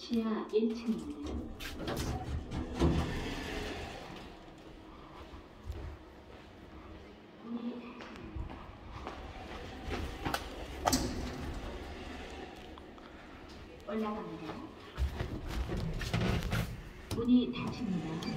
지하 1층입니다. 올라갑니다. 문이 닫힙니다.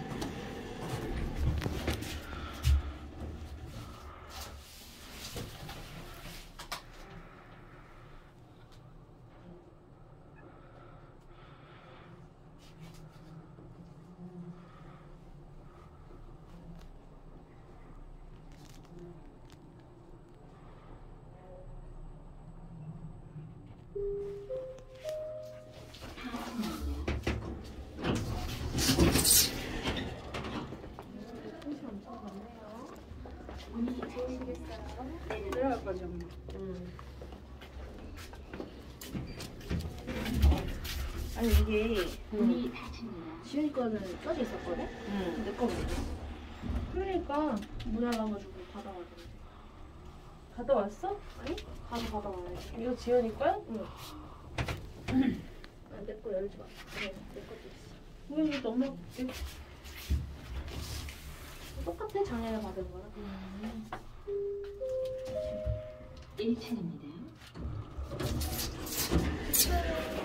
내려갈 거지, 엄마. 아니 이게 문이 닫힙니다. 지훈이 거는 써져 있었거든? 내 거 모르겠어. 그러니까 문 열어가지고 받아가던데. 갔다 왔어? 아니? 가서 받아와야지. 이거 지연이 거야? 응. 아, 내 거 열지 마. 그래, 내 것도 있어. 왜 이거 너무 똑같아, 작년에 받은 거랑. 1층입니다.